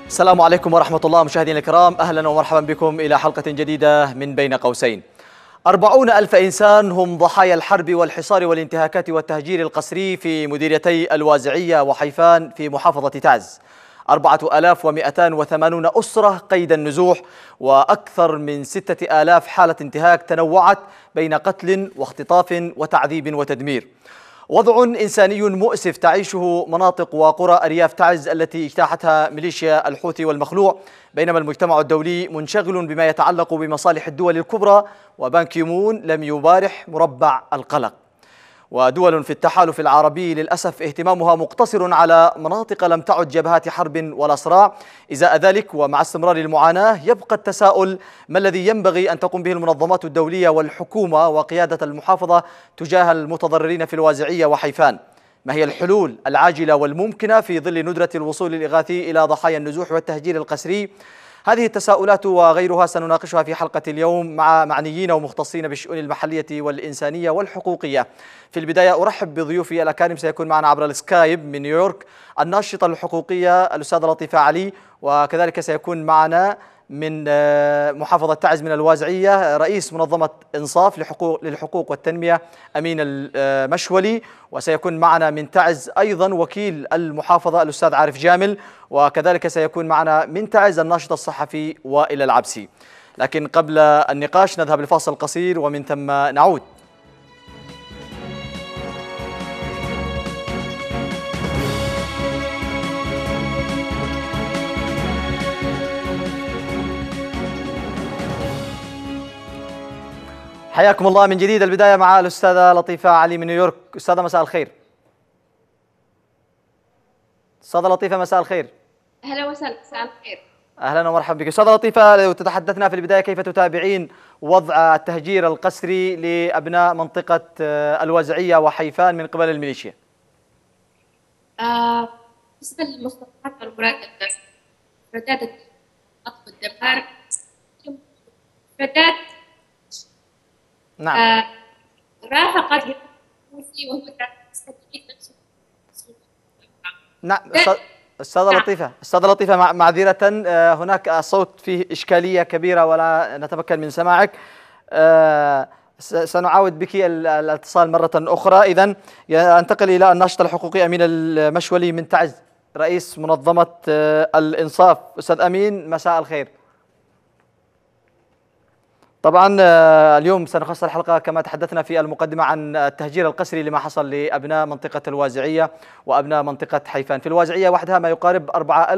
السلام عليكم ورحمة الله مشاهدينا الكرام، أهلا ومرحبا بكم إلى حلقة جديدة من بين قوسين. 40,000 إنسان هم ضحايا الحرب والحصار والانتهاكات والتهجير القسري في مديريتي الوازعية وحيفان في محافظة تعز. 4280 أسرة قيد النزوح، وأكثر من 6000 حالة انتهاك تنوعت بين قتل واختطاف وتعذيب وتدمير. وضع إنساني مؤسف تعيشه مناطق وقرى أرياف تعز التي اجتاحتها ميليشيا الحوثي والمخلوع، بينما المجتمع الدولي منشغل بما يتعلق بمصالح الدول الكبرى، وبان كيمون لم يبارح مربع القلق. ودول في التحالف العربي للأسف اهتمامها مقتصر على مناطق لم تعد جبهات حرب ولا صراع. إزاء ذلك ومع استمرار المعاناة يبقى التساؤل: ما الذي ينبغي أن تقوم به المنظمات الدولية والحكومة وقيادة المحافظة تجاه المتضررين في الوازعية وحيفان؟ ما هي الحلول العاجلة والممكنة في ظل ندرة الوصول الإغاثي إلى ضحايا النزوح والتهجير القسري؟ هذه التساؤلات وغيرها سنناقشها في حلقة اليوم مع معنيين ومختصين بالشؤون المحلية والإنسانية والحقوقية. في البداية أرحب بضيوفي الأكارم. سيكون معنا عبر السكايب من نيويورك الناشطة الحقوقية الأستاذة لطيفة علي، وكذلك سيكون معنا من محافظة تعز من الوازعية رئيس منظمة إنصاف للحقوق والتنمية أمين المشولي، وسيكون معنا من تعز أيضا وكيل المحافظة الأستاذ عارف جامل، وكذلك سيكون معنا من تعز الناشط الصحفي وائل العبسي. لكن قبل النقاش نذهب لفاصل قصير ومن ثم نعود. حياكم الله من جديد. البداية مع الأستاذة لطيفة علي من نيويورك. أستاذة مساء الخير. أستاذة لطيفة مساء الخير. أهلا وسهلا. مساء الخير. أهلا ومرحبا بك. أستاذة لطيفة، لو تتحدثنا في البداية كيف تتابعين وضع التهجير القسري لأبناء منطقة الوازعية وحيفان من قبل الميليشيا؟ بالنسبة للمصطلحات والمفردات قطف الدمار، مفردات نعم. رافقت وهو نعم. أستاذة لطيفة معذرة، هناك صوت فيه إشكالية كبيرة ولا نتمكن من سماعك. سنعاود بك الاتصال مرة أخرى. إذن أنتقل إلى الناشط الحقوقي أمين المشولي من تعز رئيس منظمة الإنصاف. أستاذ أمين مساء الخير. طبعا اليوم سنخصص الحلقة كما تحدثنا في المقدمة عن التهجير القسري لما حصل لأبناء منطقة الوازعية وأبناء منطقة حيفان. في الوازعية وحدها ما يقارب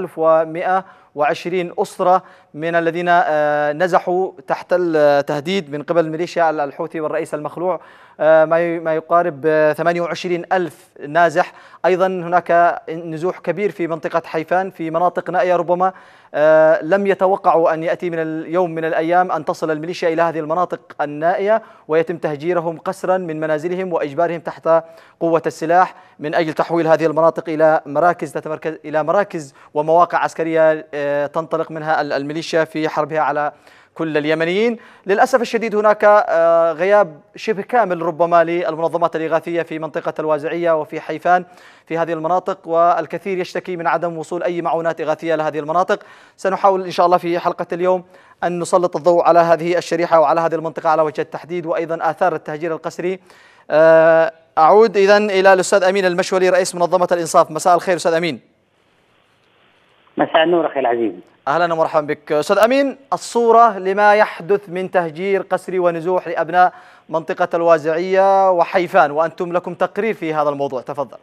4120 أسرة من الذين نزحوا تحت التهديد من قبل ميليشيا الحوثي والرئيس المخلوع، ما يقارب 28,000 نازح. أيضا هناك نزوح كبير في منطقة حيفان في مناطق نائية، ربما لم يتوقعوا أن يأتي من اليوم من الأيام أن تصل الميليشيا إلى هذه المناطق النائية ويتم تهجيرهم قسرا من منازلهم وإجبارهم تحت قوة السلاح من أجل تحويل هذه المناطق إلى مراكز ومواقع عسكرية تنطلق منها الميليشيا في حربها على كل اليمنيين. للأسف الشديد هناك غياب شبه كامل ربما للمنظمات الإغاثية في منطقة الوازعية وفي حيفان في هذه المناطق، والكثير يشتكي من عدم وصول أي معونات إغاثية لهذه المناطق. سنحاول إن شاء الله في حلقة اليوم أن نسلط الضوء على هذه الشريحة وعلى هذه المنطقة على وجه التحديد، وأيضا آثار التهجير القسري. أعود إذن إلى الأستاذ أمين المشولي رئيس منظمة الإنصاف. مساء الخير أستاذ أمين. مساء النور أخي العزيز. أهلا ومرحبا بك. أستاذ أمين، الصورة لما يحدث من تهجير قسري ونزوح لأبناء منطقة الوازعية وحيفان، وأنتم لكم تقرير في هذا الموضوع، تفضل.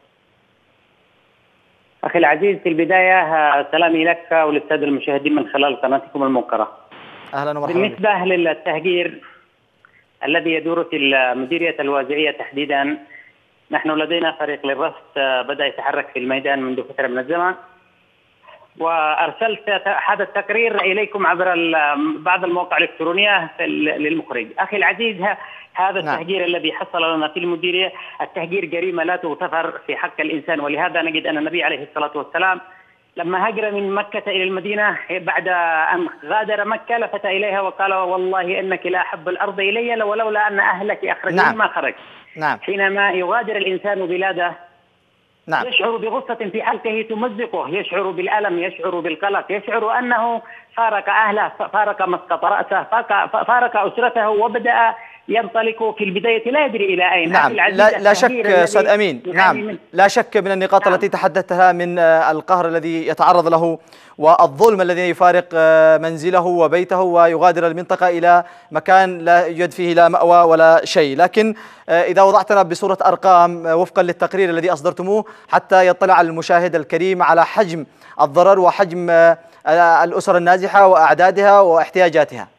أخي العزيز، في البداية سلامي لك وللسادة المشاهدين من خلال قناتكم الموقرة. أهلا ومرحبا. بالنسبة للتهجير الذي يدور في مديرية الوازعية تحديدا، نحن لدينا فريق للرصد بدأ يتحرك في الميدان منذ فترة من الزمن، وأرسلت هذا التقرير إليكم عبر بعض المواقع الإلكترونية للمخرج. أخي العزيز، هذا التهجير الذي حصل لنا في المديرية التهجير جريمة لا تغتفر في حق الإنسان، ولهذا نجد أن النبي عليه الصلاة والسلام لما هاجر من مكة إلى المدينة بعد أن غادر مكة لفت إليها وقال: والله إنك لا أحب الأرض إلي ولولا أن أهلك أخرجوني ما خرجت. نعم. حينما يغادر الإنسان بلاده نعم. يشعر بغصة في حلقه تمزقه، يشعر بالألم، يشعر بالقلق، يشعر أنه فارق أهله، فارق مسقط رأسه، فارق أسرته، وبدأ ينطلق في البداية لا يدري إلى أين. نعم، لا شك أستاذ أمين، نعم، لا شك من النقاط نعم. التي تحدثتها من القهر الذي يتعرض له والظلم الذي يفارق منزله وبيته ويغادر المنطقة إلى مكان لا يوجد فيه لا مأوى ولا شيء. لكن إذا وضعتنا بصورة أرقام وفقا للتقرير الذي أصدرتموه حتى يطلع المشاهد الكريم على حجم الضرر وحجم الأسر النازحة وأعدادها واحتياجاتها.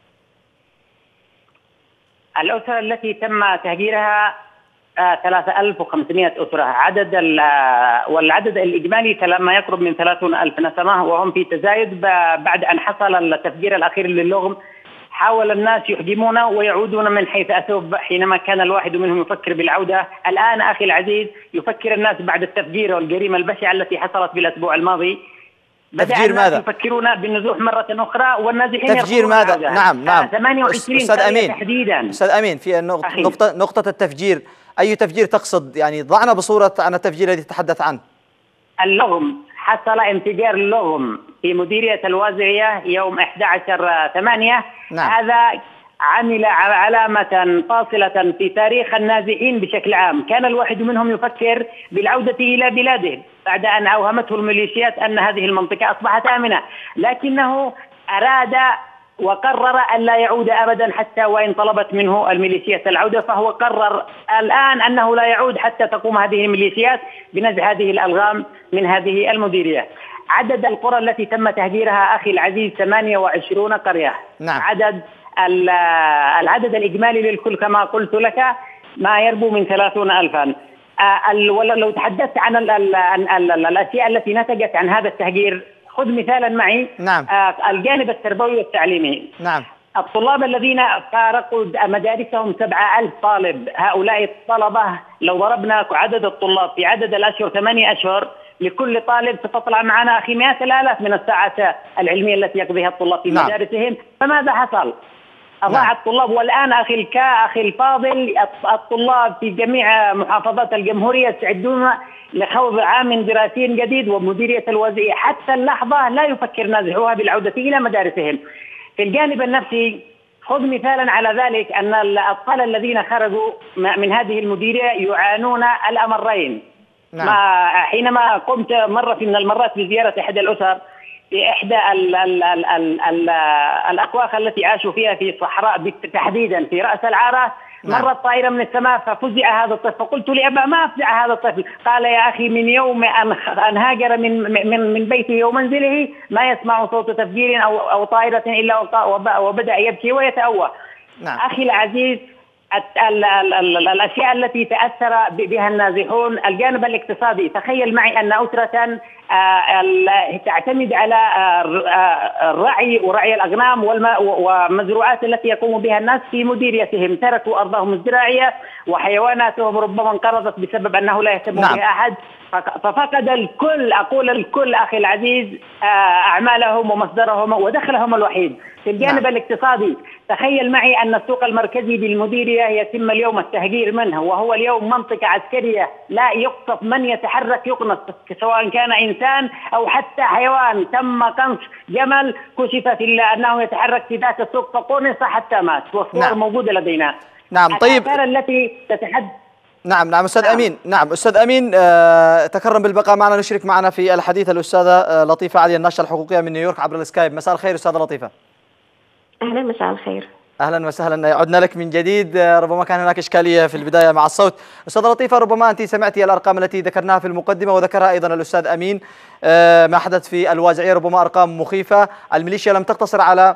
الأسرة التي تم تهجيرها 3500 أسرة، والعدد الإجمالي ما يقرب من 30,000 نسمة، وهم في تزايد بعد أن حصل التفجير الأخير للغم. حاول الناس يهجمون ويعودون من حيث أتوا حينما كان الواحد منهم يفكر بالعودة. الآن أخي العزيز يفكر الناس بعد التفجير والجريمة البشعة التي حصلت في الأسبوع الماضي. تفجير ماذا؟ يفكرون بالنزوح مرة أخرى والنازحين تفجير ماذا؟ نعم 28 أستاذ أمين تحديدا. أستاذ أمين في نقطة التفجير، أي تفجير تقصد؟ يعني ضعنا بصورة عن التفجير الذي تتحدث عنه. اللغم، حصل انفجار اللغم في مديرية الوازعية يوم 11/8. نعم. هذا عمل علامة فاصلة في تاريخ النازحين بشكل عام. كان الواحد منهم يفكر بالعودة إلى بلاده بعد أن أوهمته الميليشيات أن هذه المنطقة أصبحت آمنة، لكنه أراد وقرر أن لا يعود أبدا حتى وإن طلبت منه الميليشيات العودة، فهو قرر الآن أنه لا يعود حتى تقوم هذه الميليشيات بنزع هذه الألغام من هذه المديرية. عدد القرى التي تم تهجيرها أخي العزيز 28 قرية. نعم. العدد الإجمالي للكل كما قلت لك ما يربو من 30,000. لو تحدثت عن الأشياء التي نتجت عن هذا التهجير، خذ مثالا معي. نعم. الجانب التربوي والتعليمي. نعم. الطلاب الذين فارقوا مدارسهم 7,000 طالب، هؤلاء الطلبة لو ضربنا عدد الطلاب في عدد الأشهر 8 أشهر، لكل طالب ستطلع معنا أخي 100,000 من الساعات العلمية التي يقضيها الطلاب في مدارسهم. فماذا حصل؟ أضاع الطلاب. والآن أخي الفاضل، الطلاب في جميع محافظات الجمهورية يستعدون لخوض عام دراسي جديد، ومديرية الوازعية حتى اللحظة لا يفكر نازحوها بالعودة إلى مدارسهم. في الجانب النفسي خذ مثالا على ذلك أن الأطفال الذين خرجوا من هذه المديرية يعانون الأمرين. نعم. حينما قمت مرة من المرات بزيارة إحدى الأسر في إحدى الأكواخ التي عاشوا فيها في الصحراء تحديدا في رأس العارة، مرت طائرة من السماء ففزع هذا الطفل. فقلت لأبا ما أفزع هذا الطفل؟ قال يا أخي من يوم أن هاجر من بيته ومنزله ما يسمع صوت تفجير أو طائرة إلا وبدأ يبكي ويتأوه. نعم. أخي العزيز، الأشياء التي تأثر بها النازحون، الجانب الاقتصادي. تخيل معي أن أسرة تعتمد على الرعي ورعي الأغنام والمزروعات التي يقوم بها الناس في مديريتهم، تركوا أرضهم الزراعية وحيواناتهم ربما انقرضت بسبب أنه لا يهتم بها أحد. ففقد الكل، أقول الكل أخي العزيز، أعمالهم ومصدرهم ودخلهم الوحيد. في الجانب الاقتصادي تخيل معي أن السوق المركزي بالمديرية يتم اليوم التهجير منه، وهو اليوم منطقة عسكرية لا يقصف من يتحرك يقنص، سواء كان إنسان أو حتى حيوان. تم قنص جمل كشف أنه يتحرك في ذات السوق فقنص حتى مات، والصور موجودة لدينا. نعم. طيب التي تتحدث. نعم أستاذ أمين. نعم أستاذ أمين، تكرم بالبقاء معنا. نشرك معنا في الحديث الأستاذة لطيفة علي، الناشطة الحقوقية من نيويورك عبر السكايب. مساء الخير أستاذة لطيفة. أهلا، مساء الخير. أهلا وسهلا، عدنا لك من جديد. ربما كان هناك إشكالية في البداية مع الصوت. أستاذة لطيفة، ربما أنت سمعتي الأرقام التي ذكرناها في المقدمة وذكرها أيضا الأستاذ أمين. ما حدث في الوازعية ربما أرقام مخيفة. الميليشيا لم تقتصر على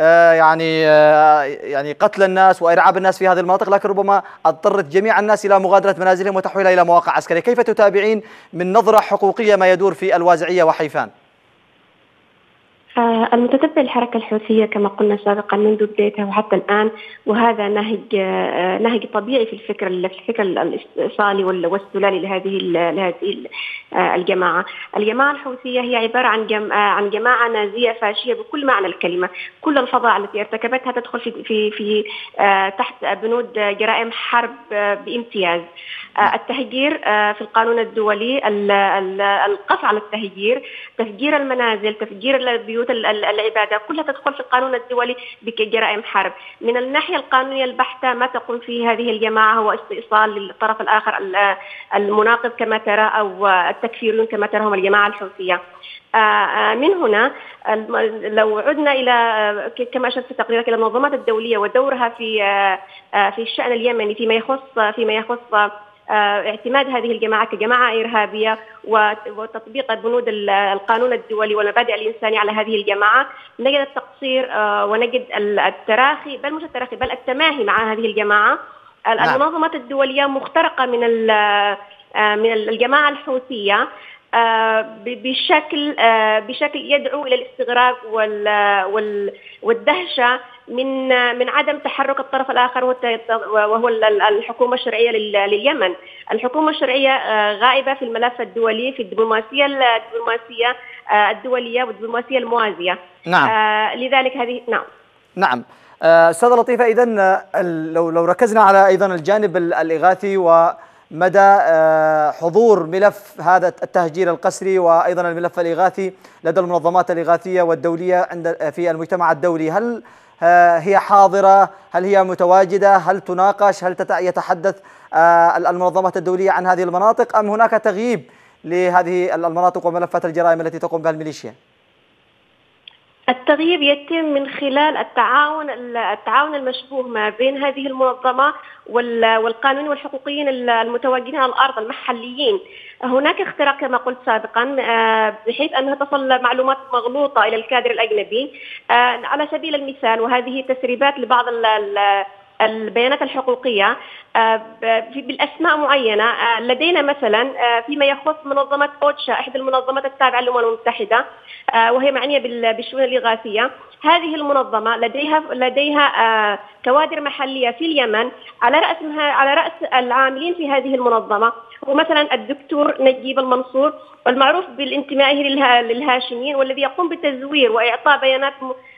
يعني قتل الناس وإرعاب الناس في هذه المناطق، لكن ربما اضطرت جميع الناس إلى مغادرة منازلهم وتحويلها إلى مواقع عسكرية. كيف تتابعين من نظرة حقوقية ما يدور في الوازعية وحيفان؟ المتتبع الحركة الحوثية كما قلنا سابقا منذ بدايتها وحتى الآن، وهذا نهج طبيعي في الفكر الاستئصالي والسلالي لهذه الجماعة. الجماعة الحوثية هي عبارة عن جماعة نازية فاشية بكل معنى الكلمة. كل الفظائع التي ارتكبتها تدخل في تحت بنود جرائم حرب بامتياز. التهجير في القانون الدولي، القص على التهجير، تفجير المنازل، تفجير البيوت، العبادة، كلها تدخل في القانون الدولي بجرائم حرب. من الناحية القانونية البحتة ما تقوم فيه هذه الجماعة هو استئصال للطرف الآخر المناقض كما ترى، أو التكفيريون كما تراهم الجماعة الحوثية. من هنا لو عدنا إلى كما أشرت في تقريرك إلى المنظمات الدولية ودورها في الشأن اليمني فيما يخص اعتماد هذه الجماعة كجماعة إرهابية وتطبيق بنود القانون الدولي والمبادئ الإنسانية على هذه الجماعة، نجد التقصير ونجد التراخي، بل مش التراخي بل التماهي مع هذه الجماعة. المنظمات الدولية مخترقة من الجماعة الحوثية بشكل يدعو إلى الاستغراق والدهشة من عدم تحرك الطرف الآخر، وهو الحكومة الشرعية لليمن. الحكومة الشرعية غائبة في الملف الدولي، في الدبلوماسية الدولية والدبلوماسية الموازية. نعم. لذلك هذه نعم. أستاذة لطيفة، إذن لو ركزنا على أيضا الجانب الإغاثي ومدى حضور ملف هذا التهجير القسري وأيضا الملف الإغاثي لدى المنظمات الإغاثية والدولية في المجتمع الدولي، هل هي حاضرة؟ هل هي متواجدة؟ هل تناقش؟ هل يتحدث المنظمات الدولية عن هذه المناطق، أم هناك تغييب لهذه المناطق وملفات الجرائم التي تقوم بها الميليشيا؟ التغييب يتم من خلال التعاون المشبوه ما بين هذه المنظمة والقانون والحقوقيين المتواجدين على الأرض المحليين. هناك اختراق كما قلت سابقا، بحيث أنها تصل معلومات مغلوطة إلى الكادر الأجنبي. على سبيل المثال، وهذه تسريبات لبعض البيانات الحقوقية بالأسماء معينة. لدينا مثلا فيما يخص منظمة أوتشا، إحدى المنظمات التابعة للأمم المتحدة وهي معنية بالشؤون الإغاثية. هذه المنظمة لديها كوادر محلية في اليمن. على رأس العاملين في هذه المنظمة هو مثلا الدكتور نجيب المنصور، والمعروف بالانتماء للهاشميين، والذي يقوم بتزوير وإعطاء بيانات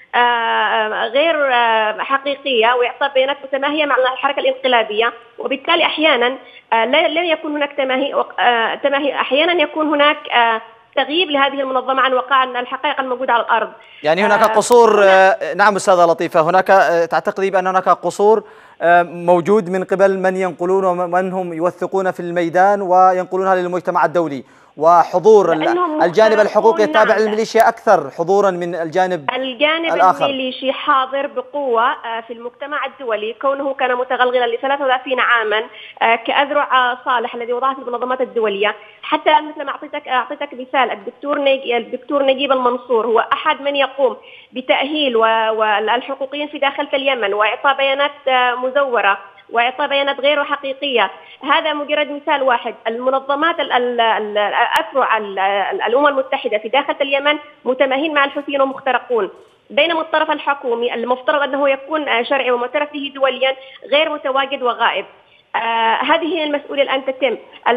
غير حقيقية وإعطاء بيانات متماهية مع الحركة الانقلابية. وبالتالي أحيانا لا يكون هناك تماهي، أحيانا يكون هناك تغييب لهذه المنظمة عن وقائع الحقائق الموجودة على الأرض. يعني هناك قصور. نعم أستاذة لطيفة، هناك تعتقدي بأن هناك قصور موجود من قبل من ينقلون ومن هم يوثقون في الميدان وينقلونها للمجتمع الدولي، وحضور الجانب الحقوقي التابع للميليشيا أكثر حضورا من الجانب الآخر. الميليشي حاضر بقوة في المجتمع الدولي، كونه كان متغلغلا ل 33 عاما كأذرع صالح الذي وضعها في المنظمات الدولية. حتى مثل ما أعطيتك مثال، الدكتور نجيب المنصور هو أحد من يقوم بتأهيل والحقوقيين في داخل اليمن وإعطاء بيانات مزورة وإعطاء بيانات غير حقيقية. هذا مجرد مثال واحد. المنظمات الأفرع الأمم المتحدة في داخل اليمن متماهين مع الحوثيين ومخترقون، بينما الطرف الحكومي المفترض أنه يكون شرعي ومعترف به دوليا غير متواجد وغائب. هذه هي المسؤولية الآن تتم.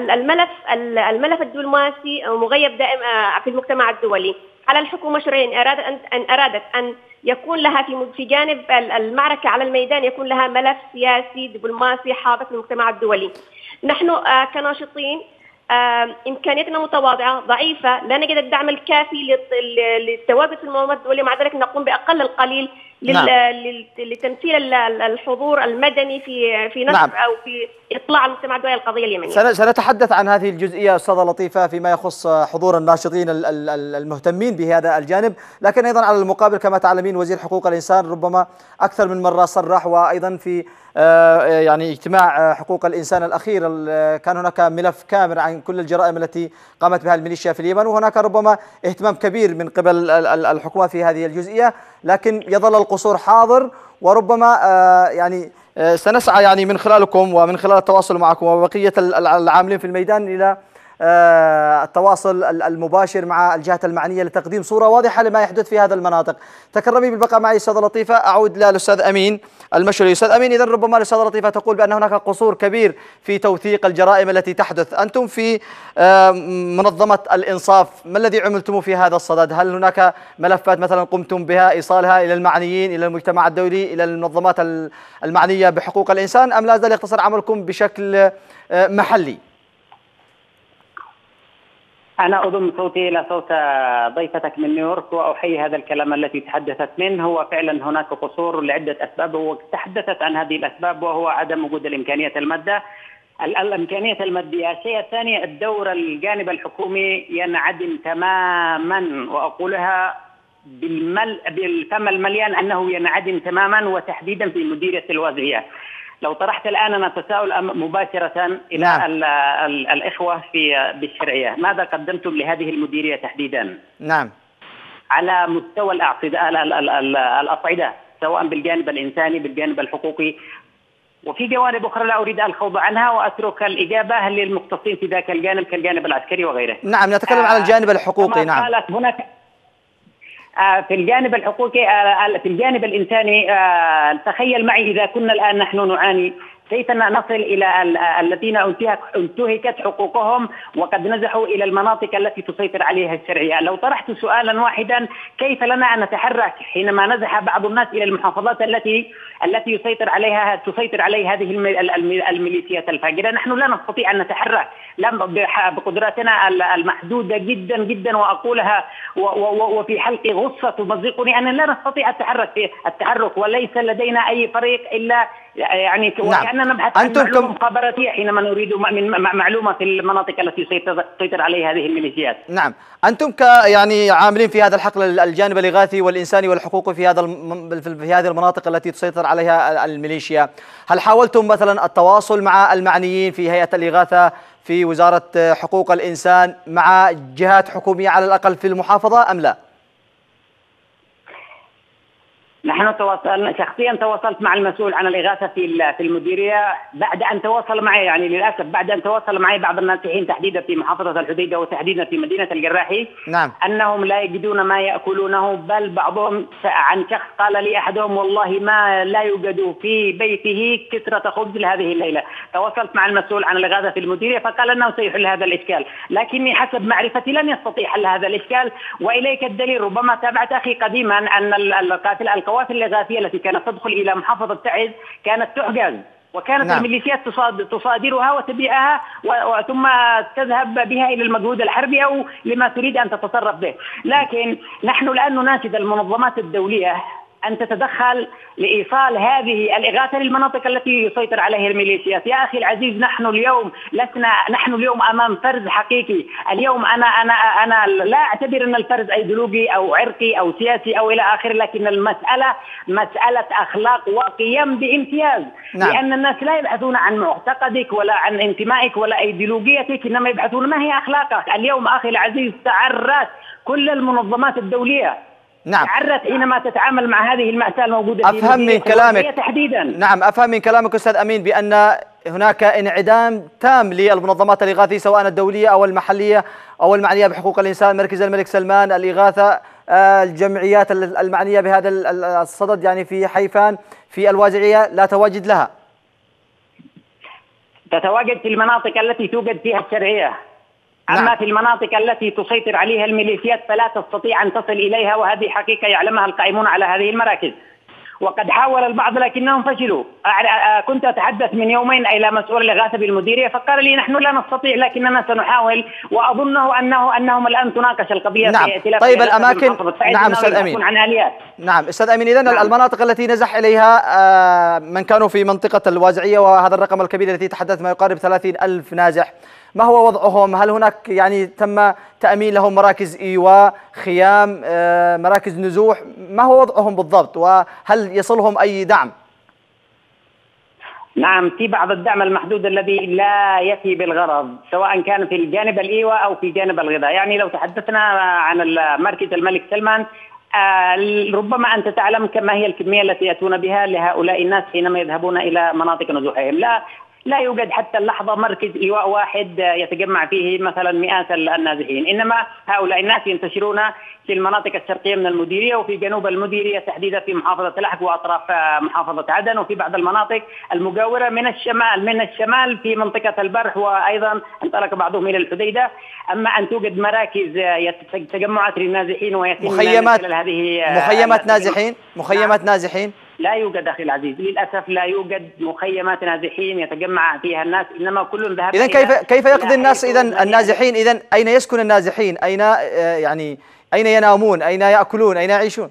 الملف الدبلوماسي مغيب دائم في المجتمع الدولي. على الحكومة الشرعية أن أرادت أن يكون لها في جانب المعركة على الميدان يكون لها ملف سياسي دبلوماسي حاضر في المجتمع الدولي. نحن كناشطين إمكانياتنا متواضعة ضعيفة، لا نجد الدعم الكافي للتواجد في المنظمات الدولية، مع ذلك نقوم بأقل القليل لتمثيل الحضور المدني في نشر أو في إطلاع المجتمع الدولي القضية اليمنية. سنتحدث عن هذه الجزئية أستاذة لطيفة فيما يخص حضور الناشطين المهتمين بهذا الجانب، لكن أيضا على المقابل كما تعلمين وزير حقوق الإنسان ربما أكثر من مرة صرح، وأيضا في يعني اجتماع حقوق الإنسان الأخير كان هناك ملف كامل عن كل الجرائم التي قامت بها الميليشيا في اليمن، وهناك ربما اهتمام كبير من قبل الحكومة في هذه الجزئية، لكن يظل القصور حاضر. وربما يعني سنسعى يعني من خلالكم ومن خلال التواصل معكم وبقية العاملين في الميدان إلى التواصل المباشر مع الجهات المعنية لتقديم صورة واضحة لما يحدث في هذه المناطق. تكرمي بالبقاء معي أستاذة لطيفة. أعود للأستاذ أمين المشري. أستاذ أمين، إذن ربما الأستاذة لطيفة تقول بأن هناك قصور كبير في توثيق الجرائم التي تحدث. أنتم في منظمة الإنصاف ما الذي عملتم في هذا الصدد؟ هل هناك ملفات مثلا قمتم بها إيصالها إلى المعنيين، إلى المجتمع الدولي، إلى المنظمات المعنية بحقوق الإنسان، أم لا زال يقتصر عملكم بشكل محلي؟ أنا أضم صوتي إلى صوت ضيفتك من نيويورك وأحيي هذا الكلام التي تحدثت منه. هو فعلا هناك قصور لعدة أسباب، وتحدثت عن هذه الأسباب، وهو عدم وجود الإمكانية المادية. الشيء الثاني، الدور الجانب الحكومي ينعدم تماما، وأقولها بالفم المليان أنه ينعدم تماما، وتحديدا في مديرية الوازعية. لو طرحت الآن أنا تساؤل مباشرة إلى الإخوة بالشرعية، ماذا قدمتم لهذه المديرية تحديدا؟ نعم. على مستوى الأصعدة، سواء بالجانب الإنساني، بالجانب الحقوقي، وفي جوانب أخرى لا أريد الخوض عنها، وأترك الإجابة للمختصين في ذاك الجانب كالجانب العسكري وغيره. نعم، نتكلم عن الجانب الحقوقي. نعم. قالت هناك في الجانب الحقوقي، في الجانب الإنساني، تخيل معي إذا كنا الآن نحن نعاني، كيف نصل إلى الذين انتهكت حقوقهم وقد نزحوا إلى المناطق التي تسيطر عليها الشرعية. لو طرحت سؤالا واحدا، كيف لنا أن نتحرك حينما نزح بعض الناس إلى المحافظات التي تسيطر عليها هذه الميليشيات الفاجرة؟ نحن لا نستطيع أن نتحرك بقدراتنا المحدودة جدا جدا، وأقولها وفي حلقي غصة تمزقني، أن لا نستطيع التحرك، وليس لدينا أي طريق إلا يعني وكأننا نبحث عن معلومة مخابراتية حينما نريد معلومة في المناطق التي تسيطر عليها هذه الميليشيات. نعم، أنتم يعني عاملين في هذا الحقل الجانب الإغاثي والإنساني والحقوقي في هذه المناطق التي تسيطر عليها الميليشيا، هل حاولتم مثلا التواصل مع المعنيين في هيئة الإغاثة، في وزارة حقوق الإنسان، مع جهات حكومية على الأقل في المحافظة أم لا؟ نحن شخصيا تواصلت مع المسؤول عن الإغاثة في المديرية بعد أن تواصل معي، يعني للأسف بعد أن تواصل معي بعض النازحين تحديدا في محافظة الحديدة وتحديدا في مدينة الجراحي. نعم. أنهم لا يجدون ما يأكلونه، بل بعضهم عن شخص قال لي أحدهم والله ما لا يوجد في بيته كسرة خبز لهذه الليلة. تواصلت مع المسؤول عن الإغاثة في المديرية فقال أنه سيحل هذا الإشكال، لكني حسب معرفتي لن يستطيع حل هذا الإشكال. وإليك الدليل، ربما تابعت أخي قديما أن القوافل الإغاثية التي كانت تدخل إلى محافظة تعز كانت تحجز، وكانت الميليشيات تصادرها وتبيعها ثم تذهب بها إلى المجهود الحربي أو لما تريد أن تتصرف به. لكن نحن الآن نناشد المنظمات الدولية أن تتدخل لإيصال هذه الإغاثة للمناطق التي يسيطر عليها الميليشيات. يا أخي العزيز، نحن اليوم أمام فرز حقيقي. اليوم أنا لا أعتبر أن الفرز أيديولوجي أو عرقي أو سياسي أو إلى آخره، لكن المسألة مسألة أخلاق وقيم بامتياز. نعم. لأن الناس لا يبحثون عن معتقدك ولا عن انتمائك ولا أيديولوجيتك، إنما يبحثون ما هي أخلاقك. اليوم أخي العزيز تعرت كل المنظمات الدولية، نعم، تعرت حينما تتعامل مع هذه المأساة الموجودة في أفهم من كلامك تحديدا. نعم، أفهم من كلامك أستاذ أمين بأن هناك انعدام تام للمنظمات الإغاثية سواء الدولية أو المحلية أو المعنية بحقوق الإنسان، مركز الملك سلمان، الإغاثة، الجمعيات المعنية بهذا الصدد، يعني في حيفان، في الوازعية، لا تواجد لها. تتواجد في المناطق التي توجد فيها الشرعية. أما نعم. في المناطق التي تسيطر عليها الميليشيات فلا تستطيع أن تصل إليها، وهذه حقيقة يعلمها القائمون على هذه المراكز. وقد حاول البعض لكنهم فشلوا. كنت أتحدث من يومين إلى مسؤول الإغاثة بالمديرية فقال لي نحن لا نستطيع لكننا سنحاول، وأظنه أنهم الآن تناقش القضية. نعم. في ائتلاف طيب الأماكن. نعم أستاذ أمين. نعم أستاذ أمين، إذن المناطق التي نزح إليها من كانوا في منطقة الوازعية، وهذا الرقم الكبير الذي تحدث ما يقارب 30,000 نازح، ما هو وضعهم؟ هل هناك يعني تم تأمين لهم مراكز إيواء، خيام، مراكز نزوح؟ ما هو وضعهم بالضبط، وهل يصلهم أي دعم؟ نعم، في بعض الدعم المحدود الذي لا يفي بالغرض، سواء كان في الجانب الإيواء أو في جانب الغذاء. يعني لو تحدثنا عن مركز الملك سلمان، ربما أنت تعلم كما هي الكمية التي يأتون بها لهؤلاء الناس حينما يذهبون إلى مناطق نزوحهم. لا يوجد حتى اللحظة مركز إيواء واحد يتجمع فيه مثلا مئات النازحين، إنما هؤلاء الناس ينتشرون في المناطق الشرقية من المديرية وفي جنوب المديرية تحديدا في محافظة الأحق وأطراف محافظة عدن وفي بعض المناطق المجاورة من الشمال في منطقة البرح، وأيضا انطلق بعضهم إلى الحديدة. أما أن توجد مراكز تجمعات للنازحين ويتم مخيمات نازحين لا يوجد أخي العزيز، للأسف لا يوجد مخيمات نازحين يتجمع فيها الناس، إنما كل ذهب. إذن كيف يقضي الناس إذن النازحين؟ إذن أين يسكن النازحين؟ أين ينامون؟ أين يأكلون؟ أين يعيشون؟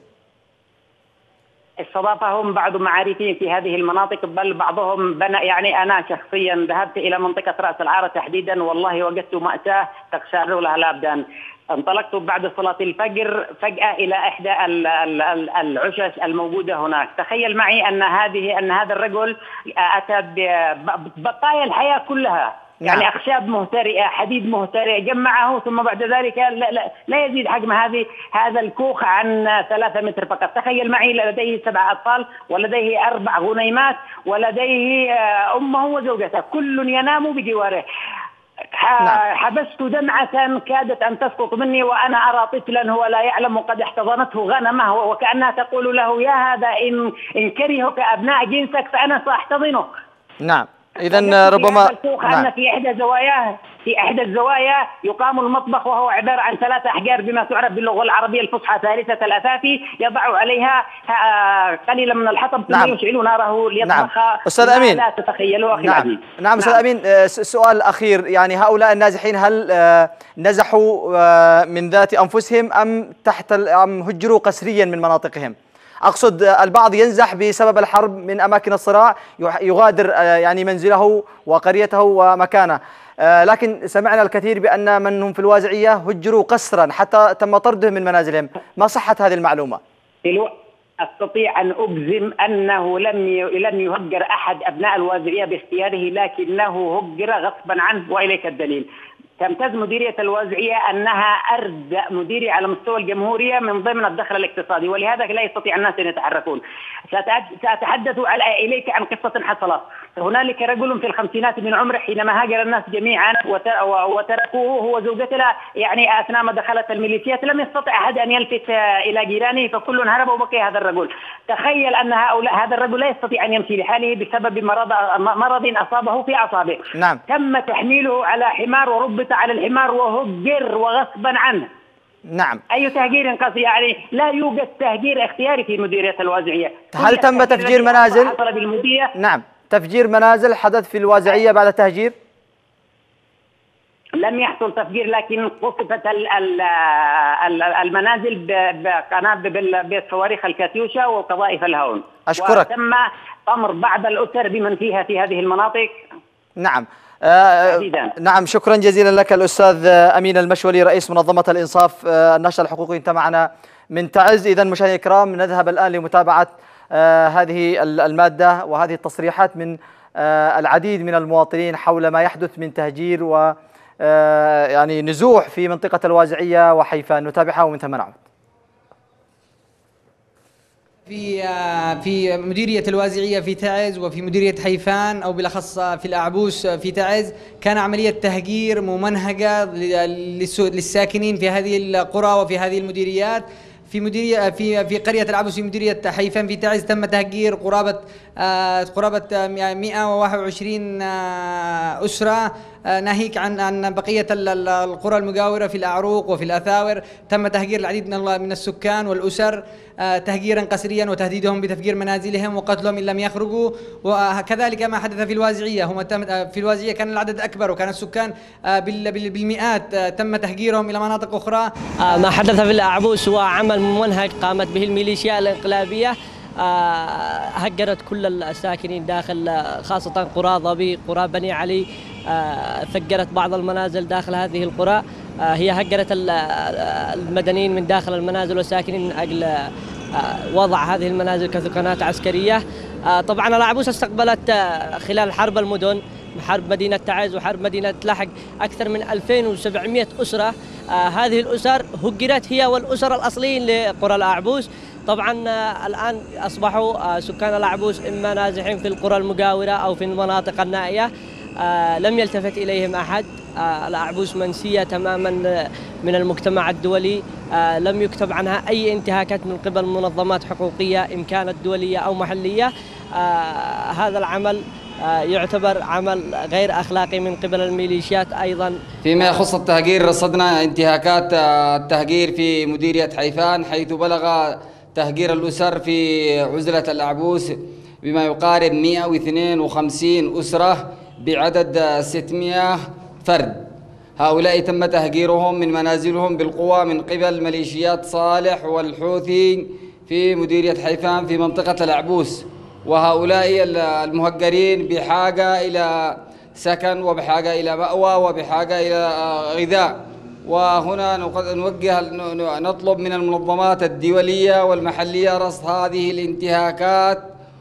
استضافهم بعض معارفين في هذه المناطق، بل بعضهم بنى. يعني أنا شخصيا ذهبت إلى منطقة رأس العارة تحديدا، والله وجدت مأساة تقشعر لها الأبدان. انطلقت بعد صلاة الفجر فجأة إلى إحدى العشش الموجودة هناك. تخيل معي أن هذا الرجل أتى ببقايا الحياة كلها، يعني أخشاب مهترئة، حديد مهترئ، جمعه ثم بعد ذلك لا يزيد حجم هذا الكوخ عن 3 متر فقط. تخيل معي لديه 7 أطفال ولديه 4 غنيمات ولديه أمه وزوجته، كل ينام بجواره. حبست دمعة كادت أن تسقط مني وأنا أرى طفلا هو لا يعلم قد احتضنته غنمه، وكأنها تقول له: يا هذا إن كرهك أبناء جنسك فأنا سأحتضنك. نعم. إذن ربما أن في إحدى الزوايا يقام المطبخ، وهو عبارة عن 3 أحجار بما تعرف باللغة العربية الفصحى ثالثة الأثاثي، يضع عليها قليلا من الحطب ثم يشعل ناره ليطبخ. أستاذ أمين، لا تتخيلوا أخي العزيز. نعم أستاذ أمين، سؤال أخير، يعني هؤلاء النازحين هل نزحوا من ذات أنفسهم أم هجروا قسريا من مناطقهم؟ أقصد البعض ينزح بسبب الحرب من أماكن الصراع، يغادر يعني منزله وقريته ومكانه، لكن سمعنا الكثير بأن من هم في الوازعية هجروا قسرا حتى تم طردهم من منازلهم. ما صحة هذه المعلومة؟ أستطيع أن أجزم أنه لم يهجر أحد أبناء الوازعية باختياره، لكنه هجر غصبا عنه، وإليك الدليل. تمتاز مديرية الوازعية أنها أرد مديرية على مستوى الجمهورية من ضمن الدخل الاقتصادي، ولهذا لا يستطيع الناس أن يتحركون. سأتحدث إليك عن قصة حصلت. هنالك رجل في الخمسينات من عمره حينما هاجر الناس جميعا وتركوه هو وزوجته، يعني أثناء ما دخلت الميليشيات لم يستطع أحد أن يلفت إلى جيرانه، فكل هرب وبقي هذا الرجل. تخيل أن هذا الرجل لا يستطيع أن يمشي لحاله بسبب مرض أصابه في أصابعه. نعم. تم تحميله على حمار وربط على الحمار وهجر وغصبا عنه. نعم. أي تهجير قصدي؟ يعني لا يوجد تهجير اختياري في مديرية الوازعية. هل تم تفجير منازل؟ نعم، تفجير منازل حدث في الوازعية بعد التهجير؟ لم يحصل تفجير، لكن قصفت المنازل بصواريخ الكاتيوشا وقذائف الهون. أشكرك. وتم طمر بعض الأسر بمن فيها في هذه المناطق. نعم. نعم، شكرا جزيلا لك الأستاذ أمين المشولي رئيس منظمة الإنصاف الناشط الحقوقي، انت معنا من تعز. إذن مشاهدينا الكرام، نذهب الآن لمتابعة هذه المادة وهذه التصريحات من العديد من المواطنين حول ما يحدث من تهجير و يعني نزوح في منطقة الوازعية وحيفان. نتابعها ومن ثم نعود. في مديرية الوازعية في تعز وفي مديرية حيفان أو بالأخص في الأعبوس في تعز كان عملية تهجير ممنهجة للساكنين في هذه القرى وفي هذه المديريات. في قرية العبوس في مديرية حيفان في تعز تم تهجير قرابة 121 أسرة، ناهيك عن بقية القرى المجاورة في الأعروق وفي الأثاور. تم تهجير العديد من السكان والأسر تهجيرا قسريا وتهديدهم بتفجير منازلهم وقتلهم إن لم يخرجوا. وكذلك ما حدث في الوازعية، في الوازعية كان العدد أكبر وكان السكان بالمئات، تم تهجيرهم إلى مناطق أخرى. ما حدث في الأعبوس هو عمل ممنهج قامت به الميليشيا الانقلابية، هجرت كل الساكنين داخل خاصة قرى ضبي، قرى بني علي، فجرت بعض المنازل داخل هذه القرى. هي هجرت المدنيين من داخل المنازل والساكنين من أجل وضع هذه المنازل كثقنات عسكرية. طبعا الأعبوس استقبلت خلال حرب المدن، حرب مدينة تعز وحرب مدينة لاحق، أكثر من 2700 أسرة. هذه الأسر هجرت هي والأسر الأصليين لقرى الأعبوس، طبعا الآن أصبحوا سكان الأعبوس إما نازحين في القرى المجاورة أو في المناطق النائية، لم يلتفت إليهم أحد. الأعبوس منسية تماما من المجتمع الدولي، لم يكتب عنها أي انتهاكات من قبل منظمات حقوقية إن كانت دولية أو محلية. هذا العمل يعتبر عمل غير أخلاقي من قبل الميليشيات. أيضا فيما يخص التهجير، رصدنا انتهاكات التهجير في مديرية حيفان، حيث بلغ تهجير الأسر في عزلة الأعبوس بما يقارب 152 أسرة بعدد 600 فرد. هؤلاء تم تهجيرهم من منازلهم بالقوى من قبل ميليشيات صالح والحوثي في مديرية حيفان في منطقة الأعبوس، وهؤلاء المهجرين بحاجة إلى سكن وبحاجة إلى مأوى وبحاجة إلى غذاء. وهنا نطلب من المنظمات الدولية والمحلية رصد هذه الانتهاكات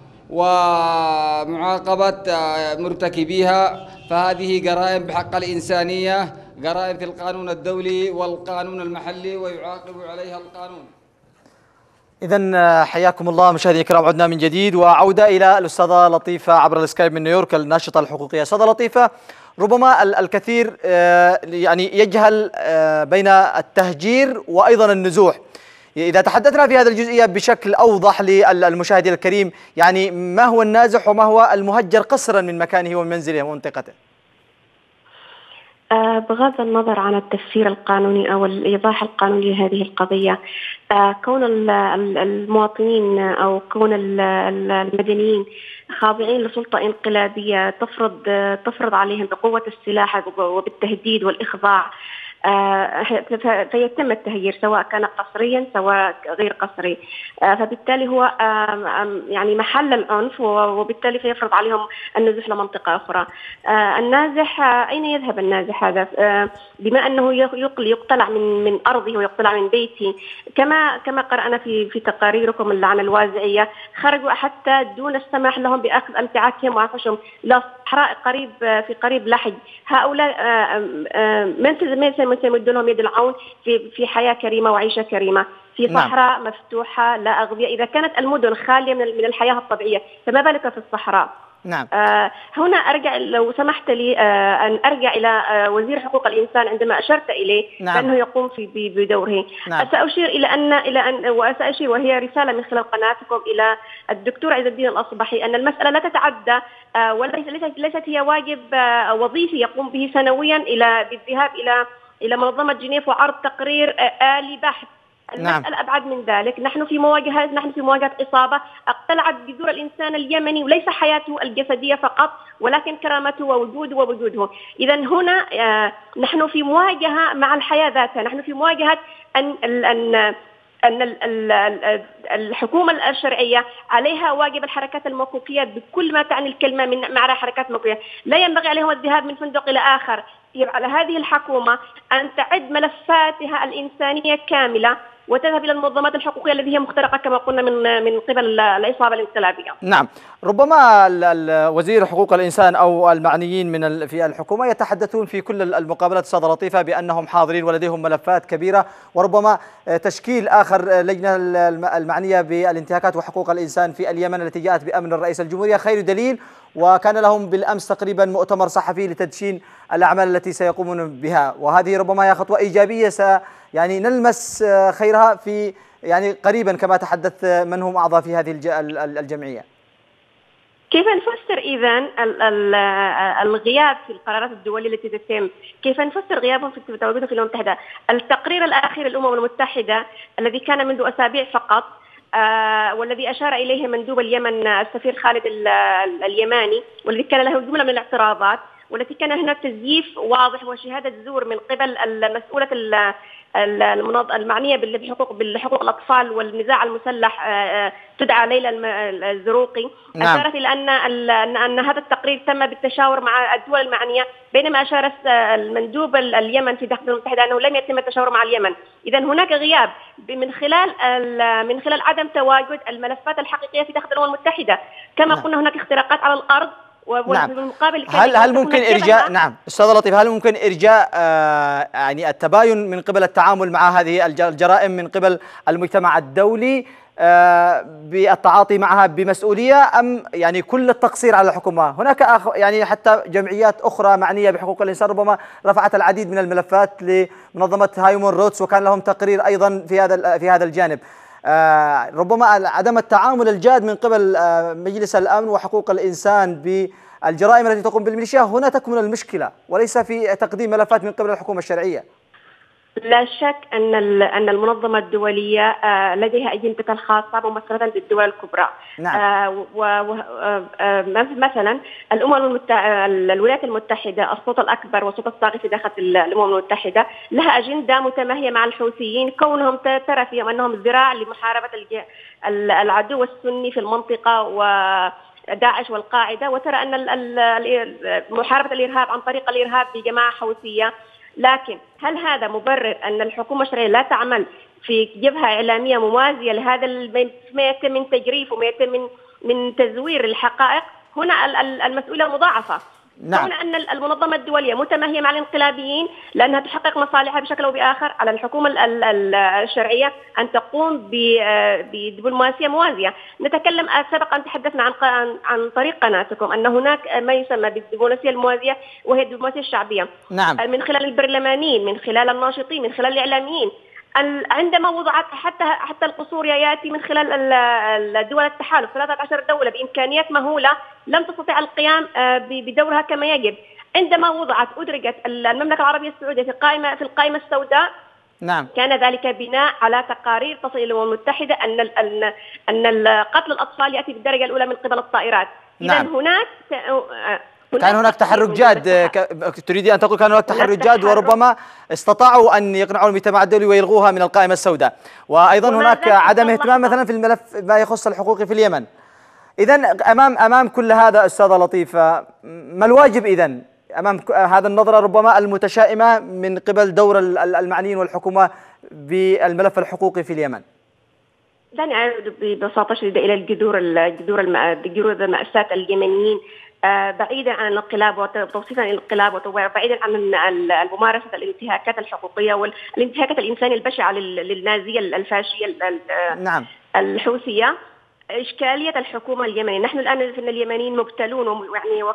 ومعاقبة مرتكبيها، فهذه جرائم بحق الإنسانية، جرائم في القانون الدولي والقانون المحلي ويعاقب عليها القانون. إذن حياكم الله مشاهدينا الكرام، عدنا من جديد وعودة إلى الأستاذة لطيفة عبر السكايب من نيويورك، الناشطة الحقوقية. أستاذة لطيفة، ربما الكثير يعني يجهل بين التهجير وأيضا النزوح. إذا تحدثنا في هذه الجزئية بشكل أوضح للمشاهد الكريم، يعني ما هو النازح وما هو المهجر قسرا من مكانه ومن منزله ومنطقته؟ بغض النظر عن التفسير القانوني أو الإيضاح القانوني لهذه القضية، كون المواطنين أو كون المدنيين خاضعين لسلطة انقلابية تفرض عليهم بقوة السلاح وبالتهديد والإخضاع، فيتم التهجير سواء كان قسريا سواء غير قسري، فبالتالي هو يعني محل العنف، وبالتالي فيفرض عليهم النزوح لمنطقة أخرى. النازح، أين يذهب النازح هذا؟ بما أنه يقتلع من أرضه ويقتلع من بيته، كما قرأنا في تقاريركم عن الوازعية، خرجوا حتى دون السماح لهم بأخذ أمتعتهم وأنفسهم إلى صحراء قريب لحج. هؤلاء من سيمد لهم يد العون في حياة كريمة وعيشة كريمة في صحراء مفتوحة لا أغذية؟ إذا كانت المدن خالية من الحياة الطبيعية، فما بالك في الصحراء؟ نعم. هنا أرجع، لو سمحت لي أن أرجع إلى وزير حقوق الإنسان عندما أشرت إليه. نعم. بأنه يقوم بدوره. نعم. سأشير إلى أن وسأشير، وهي رسالة من خلال قناتكم إلى الدكتور عز الدين الأصبحي، أن المسألة لا تتعدى وليست هي واجب وظيفي يقوم به سنويا بالذهاب إلى منظمة جنيف وعرض تقرير آلي بحث. المسألة أبعد من ذلك. نحن في مواجهة إصابة اقتلعت جذور الإنسان اليمني، وليس حياته الجسدية فقط ولكن كرامته ووجوده. إذا هنا نحن في مواجهة مع الحياة ذاتها، نحن في مواجهة أن الحكومة الشرعية عليها واجب الحركات الموقوفية بكل ما تعني الكلمة من معنى حركات موقوفية. لا ينبغي عليهم الذهاب من فندق إلى آخر. على هذه الحكومة أن تعد ملفاتها الإنسانية كاملة وتذهب إلى المنظمات الحقوقية التي هي مخترقة كما قلنا من قبل العصابة الانقلابية. نعم. ربما وزير حقوق الإنسان أو المعنيين في الحكومة يتحدثون في كل المقابلات أستاذة لطيفة بأنهم حاضرين ولديهم ملفات كبيرة، وربما تشكيل آخر لجنة المعنية بالانتهاكات وحقوق الإنسان في اليمن التي جاءت بأمن الرئيس الجمهورية خير دليل، وكان لهم بالأمس تقريبا مؤتمر صحفي لتدشين الأعمال التي سيقومون بها، وهذه ربما هي خطوة إيجابية يعني نلمس خيرها في يعني قريبا كما تحدث من هم أعضاء في هذه الجمعية. كيف نفسر إذن الغياب في القرارات الدولية التي تتم؟ كيف نفسر غيابهم في تواجدهم في الأمم المتحدة؟ التقرير الأخير للأمم المتحدة الذي كان منذ أسابيع فقط، والذي أشار إليه مندوب اليمن السفير خالد اليماني، والذي كان له جملة من الاعتراضات، والتي كان هناك تزييف واضح وشهادة زور من قبل المسؤولة المعنية بالحقوق الأطفال والنزاع المسلح تدعى ليلى الزروقي. نعم. أشارت إلى أن هذا التقرير تم بالتشاور مع الدول المعنية، بينما أشار المندوب اليمن في داخل الأمم المتحدة أنه لم يتم التشاور مع اليمن. إذا هناك غياب من خلال عدم تواجد الملفات الحقيقية في داخل الأمم المتحدة. كما قلنا هناك اختراقات على الأرض وبالمقابل هل ممكن إرجاء، نعم أستاذة لطيفة، هل ممكن إرجاء يعني التباين من قبل التعامل مع هذه الجرائم من قبل المجتمع الدولي بالتعاطي معها بمسؤولية، أم يعني كل التقصير على الحكومة؟ هناك يعني حتى جمعيات أخرى معنية بحقوق الإنسان ربما رفعت العديد من الملفات لمنظمة هايمون روتس، وكان لهم تقرير أيضا في هذا الجانب. ربما عدم التعامل الجاد من قبل مجلس الأمن وحقوق الإنسان بالجرائم التي تقوم بالميليشيا، هنا تكمن المشكلة، وليس في تقديم ملفات من قبل الحكومة الشرعية. لا شك أن المنظمة الدولية لديها أجندة الخاصة ممثلة بالدول الكبرى. نعم. مثلا الولايات المتحدة الصوت الأكبر والصوت الطاغي في داخل الأمم المتحدة لها أجندة متماهية مع الحوثيين، كونهم ترى فيهم أنهم ذراع لمحاربة العدو السني في المنطقة وداعش والقاعدة، وترى أن محاربة الإرهاب عن طريق الإرهاب بجماعة حوثية. لكن هل هذا مبرر أن الحكومة الشرعية لا تعمل في جبهة إعلامية موازية لهذا ما يتم من تجريف وما يتم من تزوير الحقائق؟ هنا المسؤولية مضاعفة. نعم. هنا أن المنظمة الدولية متماهية مع الانقلابيين لأنها تحقق مصالحها بشكل أو بآخر، على الحكومة الشرعية أن تقوم بدبلوماسية موازية. نتكلم سبقا تحدثنا عن طريق قناتكم أن هناك ما يسمى بالدبلوماسية الموازية، وهي الدبلوماسية الشعبية. نعم. من خلال البرلمانيين، من خلال الناشطين، من خلال الإعلاميين. عندما وضعت حتى القصور يأتي من خلال دول التحالف 13 دولة بإمكانيات مهولة لم تستطع القيام بدورها كما يجب. عندما أدرجت المملكة العربية السعودية في القائمة السوداء. نعم. كان ذلك بناء على تقارير تصل إلى الأمم المتحدة أن قتل الأطفال يأتي بالدرجة الأولى من قبل الطائرات. نعم. إذا كان هناك تحرك جاد، تريدي أن تقول كان هناك تحرك جاد وربما استطاعوا أن يقنعوا المجتمع الدولي ويلغوها من القائمة السوداء، وأيضا هناك عدم اهتمام مثلا في الملف ما يخص الحقوق في اليمن. إذن أمام كل هذا أستاذة لطيفة، ما الواجب إذن أمام هذا النظرة ربما المتشائمة من قبل دور المعنيين والحكومة بالملف الحقوقي في اليمن؟ دعني أعود ببساطة شديدة إلى جذور مأساة اليمنيين. بعيدا عن الانقلاب وتوصيفا الانقلاب وبعيدا عن ممارسة الانتهاكات الحقوقية والانتهاكات الإنسانية البشعة للنازية الفاشية نعم. الحوثية، إشكالية الحكومة اليمنية. نحن الآن في اليمنيين مبتلون، يعني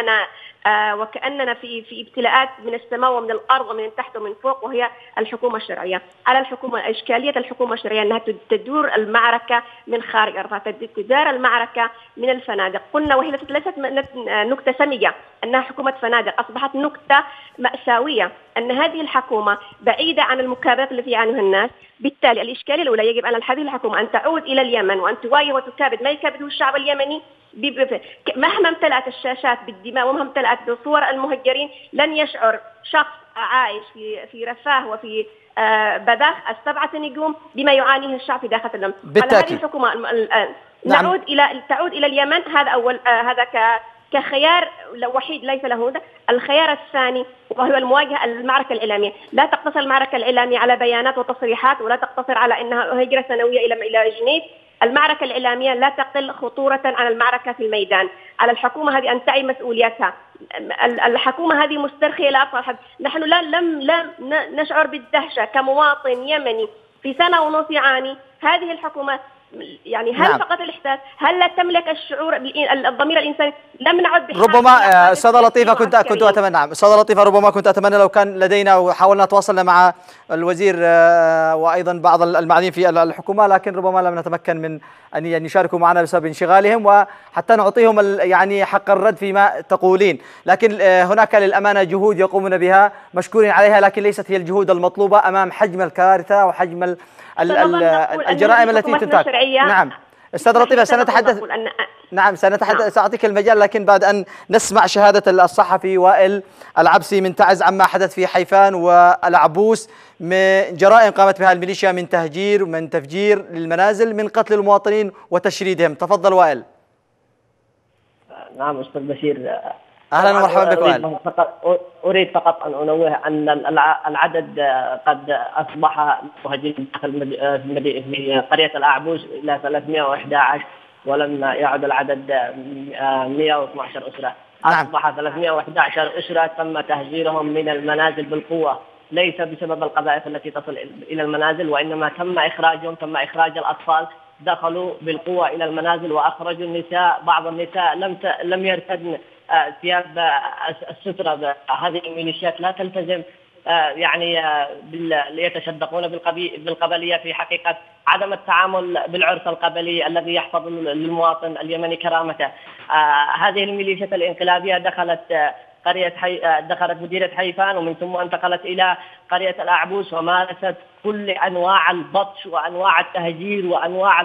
وكأننا في ابتلاءات من السماء ومن الأرض ومن تحت ومن فوق، وهي الحكومة الشرعية. على الحكومة إشكالية الحكومة الشرعية أنها تدور المعركة من خارج أرضها، تدار المعركة من الفنادق. قلنا وهي ليست نكتة سمجة أنها حكومة فنادق، أصبحت نكتة مأساوية أن هذه الحكومة بعيدة عن المكابدات التي يعانيها الناس. بالتالي الإشكالية الأولى يجب على هذه الحكومة أن تعود إلى اليمن وأن تواجه وتكابد ما يكابده الشعب اليمني. مهما امتلأت الشاشات بالدماء ومهما امتلأت بصور المهجرين، لن يشعر شخص عايش في رفاه وفي بذاخ السبعة نجوم بما يعانيه الشعب في داخل اليمن. على هذه الحكومة نعم. تعود إلى اليمن. هذا أول، هذا كخيار وحيد ليس له هدى. الخيار الثاني وهو المواجهة المعركة الإعلامية. لا تقتصر المعركة الإعلامية على بيانات وتصريحات، ولا تقتصر على أنها هجرة سنوية إلى جنيف. المعركة الإعلامية لا تقل خطورة عن المعركة في الميدان. على الحكومة هذه أن تعي مسؤوليتها. الحكومة هذه مسترخية إلى أقصى الحد. نحن لم نشعر بالدهشة كمواطن يمني في سنة ونص يعاني. هذه الحكومة يعني هل نعم. فقط الإحساس؟ هل لا تملك الشعور الضمير الإنساني؟ لم نعد ربما أستاذة لطيفة كنت أتمنى، نعم أستاذة لطيفة ربما كنت أتمنى لو كان لدينا وحاولنا تواصلنا مع الوزير وأيضا بعض المعنيين في الحكومة، لكن ربما لم نتمكن من أن يشاركوا معنا بسبب انشغالهم، وحتى نعطيهم يعني حق الرد فيما تقولين. لكن هناك للأمانة جهود يقومون بها مشكورين عليها، لكن ليست هي الجهود المطلوبة أمام حجم الكارثة وحجم الجرائم التي تنتهك. نعم أستاذ لطيفة سنتحدث، نعم سأعطيك المجال، لكن بعد أن نسمع شهادة الصحفي وائل العبسي من تعز عما حدث في حيفان والعبوس من جرائم قامت بها الميليشيا من تهجير ومن تفجير للمنازل، من قتل المواطنين وتشريدهم. تفضل وائل. نعم أستاذ بشير، أهلا ومرحبا بك وائل. أريد فقط أن أنوه أن العدد قد أصبح مهاجرين في قرية الأعبوس إلى 311، ولم يعد العدد 112 أسرة. أصبح 311 أسرة تم تهجيرهم من المنازل بالقوة، ليس بسبب القذائف التي تصل إلى المنازل، وإنما تم إخراجهم، تم إخراج الأطفال، دخلوا بالقوة إلى المنازل وأخرجوا النساء. بعض النساء لم يرتدن ثياب السترة. هذه الميليشيات لا تلتزم يعني ليتشدقون بالقبلية. في حقيقة عدم التعامل بالعرف القبلي الذي يحفظ للمواطن اليمني كرامته. هذه الميليشيات الانقلابية دخلت مديرية حيفان، ومن ثم انتقلت إلى قرية الأعبوس، ومارست كل أنواع البطش وأنواع التهجير وأنواع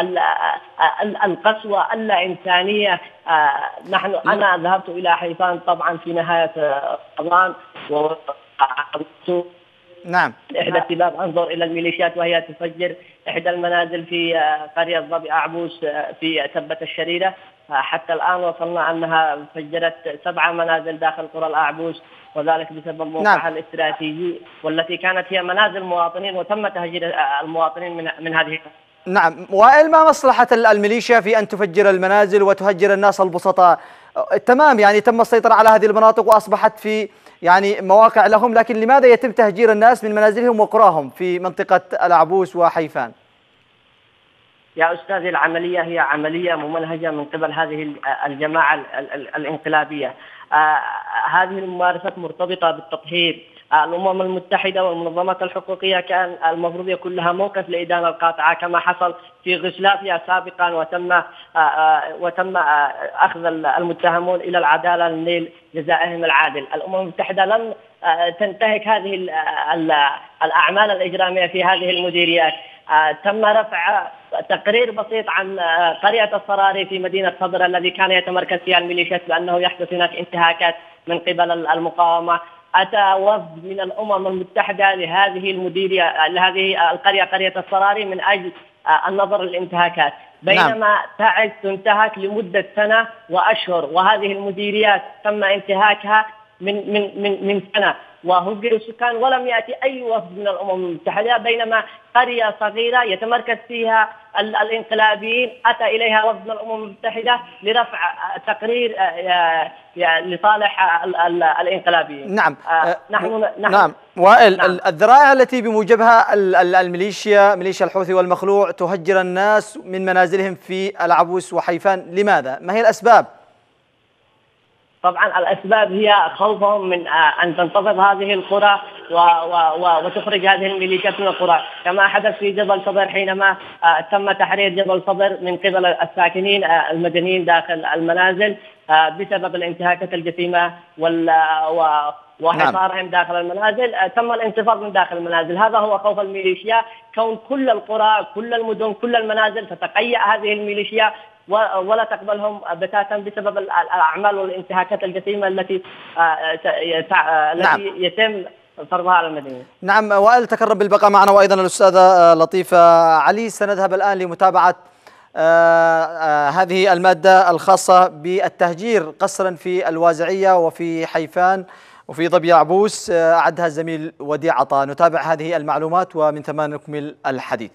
القسوة اللا إنسانية. أنا ذهبت إلى حيفان طبعا في نهاية رمضان، نعم. إحدى السباب أنظر إلى الميليشيات وهي تفجر إحدى المنازل في قرية ضبي أعبوس في تبة الشريرة. حتى الآن وصلنا أنها فجرت 7 منازل داخل قرى الأعبوس، وذلك بسبب موقعها الاستراتيجي، والتي كانت هي منازل مواطنين، وتم تهجير المواطنين من هذه. نعم. وائل، ما مصلحة الميليشيا في أن تفجر المنازل وتهجر الناس البسطاء؟ تمام، يعني تم السيطرة على هذه المناطق وأصبحت في يعني مواقع لهم، لكن لماذا يتم تهجير الناس من منازلهم وقراهم في منطقة الأعبوس وحيفان؟ يا أستاذ، العملية هي عملية ممنهجة من قبل هذه الجماعة الانقلابية. هذه الممارسات مرتبطة بالتطهير. الأمم المتحدة والمنظمات الحقوقية كان المفروض يكون لها موقف لإدانة القاطعة، كما حصل في يوغوسلافيا سابقا، وتم أخذ المتهمون إلى العدالة لنيل جزائهم العادل. الأمم المتحدة لم تنتهك هذه الأعمال الإجرامية في هذه المديريات. تم رفع تقرير بسيط عن قرية الصراري في مدينة صدر الذي كان يتمركز فيها الميليشيات بأنه يحدث هناك انتهاكات من قبل المقاومة. أتى وفد من الأمم المتحدة لهذه المديرية، لهذه القرية، قرية الصراري، من أجل النظر للانتهاكات، بينما تعد تنتهك لمدة سنة وأشهر، وهذه المديريات تم انتهاكها من سنة وهجر السكان، ولم يأتي أي وفد من الأمم المتحدة، بينما قرية صغيرة يتمركز فيها الانقلابيين أتى إليها وفد من الأمم المتحدة لرفع تقرير لصالح الانقلابيين. نعم. نعم. وائل، نعم. الذرائع التي بموجبها ميليشيا الحوثي والمخلوع تهجر الناس من منازلهم في العبوس وحيفان، لماذا؟ ما هي الأسباب؟ طبعا الأسباب هي خوفهم من أن تنتفض هذه القرى وتخرج هذه الميليشيات من القرى، كما حدث في جبل صدر حينما تم تحرير جبل صدر من قبل الساكنين المدنيين داخل المنازل بسبب الانتهاكات الجسيمة وحصارهم داخل المنازل. تم الانتفاض من داخل المنازل. هذا هو خوف الميليشيا، كون كل القرى، كل المدن، كل المنازل تتقيأ هذه الميليشيا ولا تقبلهم بتاتا بسبب الأعمال والانتهاكات الجسيمة التي يتم فرضها على المدنيين. نعم. وائل، تكرم بالبقاء معنا، وأيضا الأستاذة لطيفة علي. سنذهب الآن لمتابعة هذه المادة الخاصة بالتهجير قسرا في الوازعية وفي حيفان وفي ضبي عبوس، أعدها الزميل وديع عطا. نتابع هذه المعلومات ومن ثم نكمل الحديث.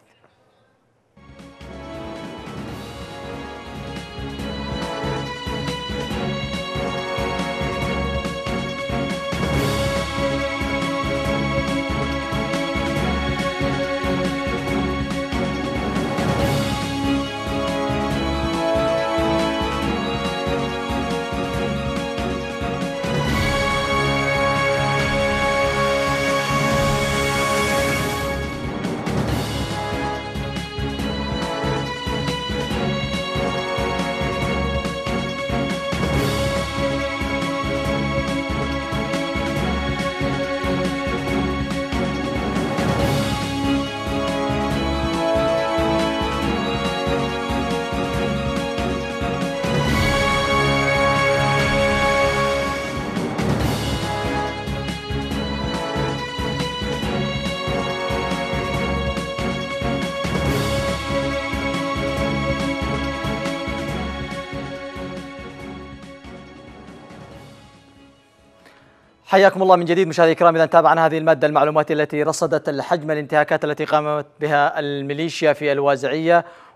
حياكم الله من جديد مشاهدينا الكرام. إذا تابعنا هذه المادة المعلومات التي رصدت الحجم الانتهاكات التي قامت بها الميليشيا في الوازعية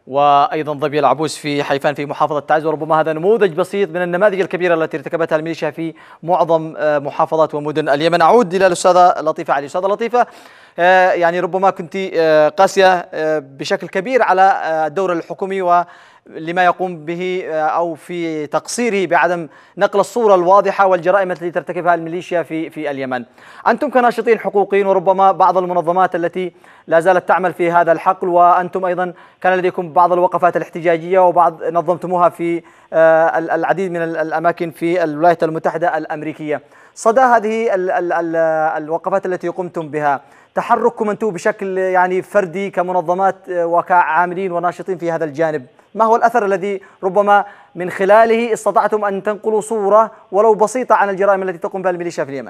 وأيضا ظبي العبوس في حيفان في محافظة تعز، وربما هذا نموذج بسيط من النماذج الكبيرة التي ارتكبتها الميليشيا في معظم محافظات ومدن اليمن. أعود إلى الأستاذة لطيفة علي. أستاذة لطيفة، يعني ربما كنت قاسية بشكل كبير على الدور الحكومي ولما يقوم به أو في تقصيره بعدم نقل الصورة الواضحة والجرائم التي ترتكبها الميليشيا في اليمن. أنتم كناشطين حقوقيين وربما بعض المنظمات التي لا زالت تعمل في هذا الحقل، وأنتم أيضا كان لديكم بعض الوقفات الاحتجاجية وبعض نظمتموها في العديد من الأماكن في الولايات المتحدة الأمريكية. صدى هذه الوقفات التي قمتم بها، تحرككم أنتم بشكل يعني فردي كمنظمات وكعاملين وناشطين في هذا الجانب، ما هو الأثر الذي ربما من خلاله استطعتم أن تنقلوا صورة ولو بسيطة عن الجرائم التي تقوم بها الميليشيا في اليمن؟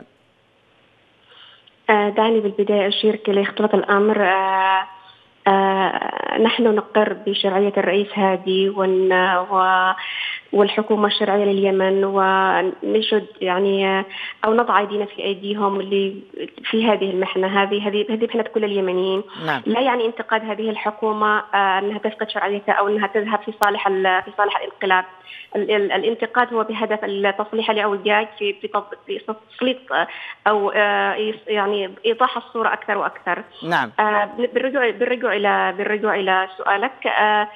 دعني بالبداية أشير لاختلاط الأمر. نحن نقر بشرعية الرئيس هادي والحكومة الشرعية لليمن، ونشد يعني أو نضع أيدينا في أيديهم اللي في هذه المحنة. هذه محنة كل اليمنيين. نعم. لا يعني انتقاد هذه الحقومة أنها تفقد شرعيتها أو أنها تذهب في صالح الانقلاب. الانتقاد هو بهدف تصليح الاعوجاج في تسليط أو يعني إيضاح الصورة أكثر وأكثر. نعم. بالرجوع إلى سؤالك،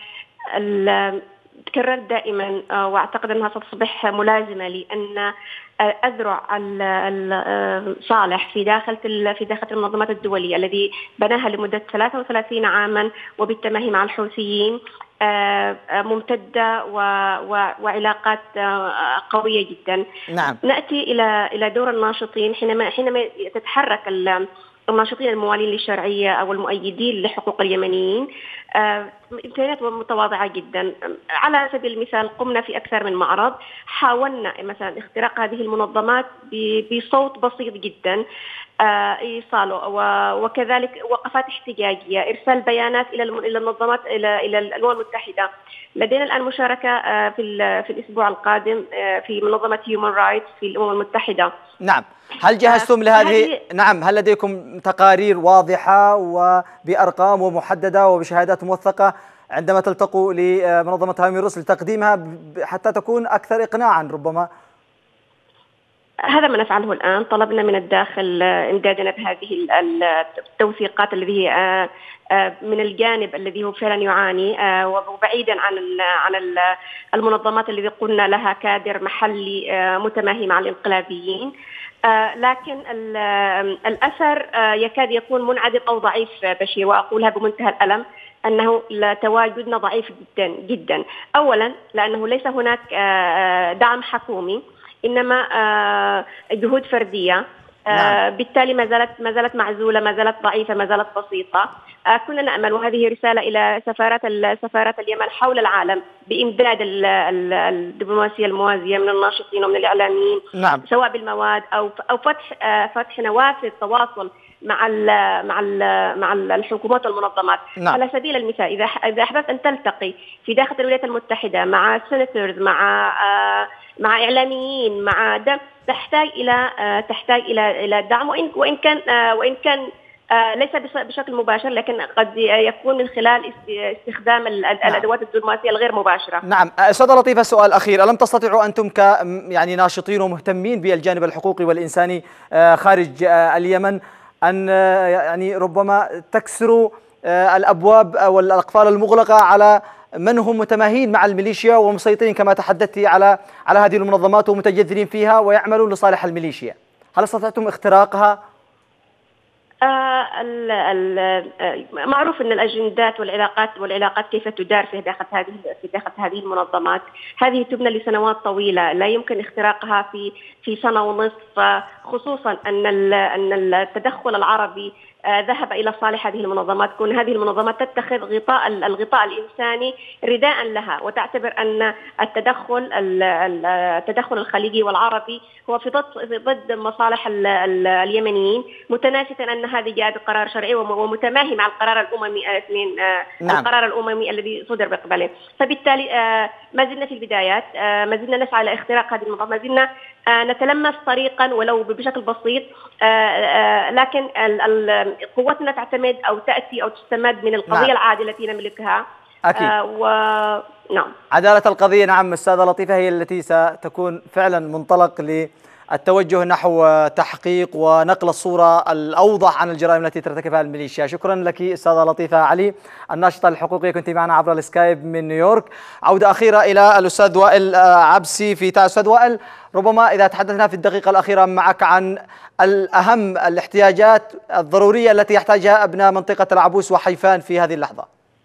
تكررت دائما واعتقد انها ستصبح ملازمه لي ان اذرع صالح في داخل المنظمات الدوليه الذي بناها لمده 33 عاما وبالتماهي مع الحوثيين ممتده وعلاقات قويه جدا. نعم. ناتي الى دور الناشطين حينما تتحرك الناشطين الموالين للشرعية أو المؤيدين لحقوق اليمنيين. إمكانيات متواضعة جدا. على سبيل المثال قمنا في أكثر من معرض، حاولنا مثلا اختراق هذه المنظمات بصوت بسيط جدا، إيصاله، وكذلك وقفات احتجاجية، إرسال بيانات إلى المنظمات إلى الأمم المتحدة. لدينا الآن مشاركة في الأسبوع القادم في منظمة هيومن رايتس في الأمم المتحدة. نعم. هل جهزتم لهذه؟ نعم. هل لديكم تقارير واضحة وبأرقام ومحددة وبشهادات موثقة عندما تلتقوا لمنظمة هيومن رايتس لتقديمها حتى تكون أكثر إقناعا ربما؟ هذا ما نفعله الآن. طلبنا من الداخل إمدادنا بهذه التوثيقات الذي هي من الجانب الذي هو فعلا يعاني، وبعيدا عن المنظمات الذي قلنا لها كادر محلي متماهي مع الانقلابيين. لكن الأثر يكاد يكون منعدم أو ضعيف بشير، وأقولها بمنتهى الألم أنه تواجدنا ضعيف جدا جدا. أولا لأنه ليس هناك دعم حكومي، إنما جهود فردية. بالتالي ما زالت معزولة، ما زالت ضعيفة، ما زالت بسيطة. كنا نأمل، وهذه رسالة إلى سفارات اليمن حول العالم، بإمداد الدبلوماسية الموازية من الناشطين ومن الإعلاميين. نعم. سواء بالمواد أو فتح نوافذ تواصل مع الحكومات والمنظمات. نعم. على سبيل المثال إذا أحببت أن تلتقي في داخل الولايات المتحدة مع سيناتورز، مع إعلاميين، مع دم، تحتاج إلى دعم، وإن كان ليس بشكل مباشر، لكن قد يكون من خلال استخدام الأدوات الدبلوماسية الغير مباشرة. نعم. أستاذة لطيفة، سؤال أخير، ألم تستطيعوا أنتم يعني ناشطين ومهتمين بالجانب الحقوقي والإنساني خارج اليمن أن يعني ربما تكسروا الأبواب أو الأقفال المغلقة على من هم متماهين مع الميليشيا ومسيطرين كما تحدثت على هذه المنظمات ومتجذرين فيها ويعملون لصالح الميليشيا؟ هل استطعتم اختراقها؟ معروف أن الأجندات والعلاقات كيف تدار في داخل هذه المنظمات. هذه تبنى لسنوات طويلة، لا يمكن اختراقها في سنة ونصف، خصوصا أن التدخل العربي ذهب إلى صالح هذه المنظمات. كون هذه المنظمات تتخذ الغطاء الإنساني رداء لها، وتعتبر أن التدخل الخليجي والعربي هو في ضد مصالح اليمنيين، متناسيا أن هذه جاء بقرار شرعي ومتماهي مع القرار الأممي نعم. القرار الأممي الذي صدر بقبله. فبالتالي ما زلنا في البدايات، ما زلنا نسعى إلى اختراق هذه المنظمة، ما زلنا نتلمس طريقا ولو بشكل بسيط، لكن قوتنا تعتمد أو تأتي أو تستمد من القضية العادلة التي نملكها. أكيد. نعم، عدالة القضية، نعم أستاذة لطيفة، هي التي ستكون فعلا منطلق للتوجه نحو تحقيق ونقل الصورة الأوضح عن الجرائم التي ترتكبها الميليشيا. شكرا لك أستاذة لطيفة علي، الناشطة الحقوقية، كنت معنا عبر السكايب من نيويورك. عودة أخيرة إلى الأستاذ وائل عبسي في أستاذ وائل، ربما إذا تحدثنا في الدقيقة الأخيرة معك عن الأهم الاحتياجات الضرورية التي يحتاجها أبناء منطقة العبوس وحيفان في هذه اللحظة.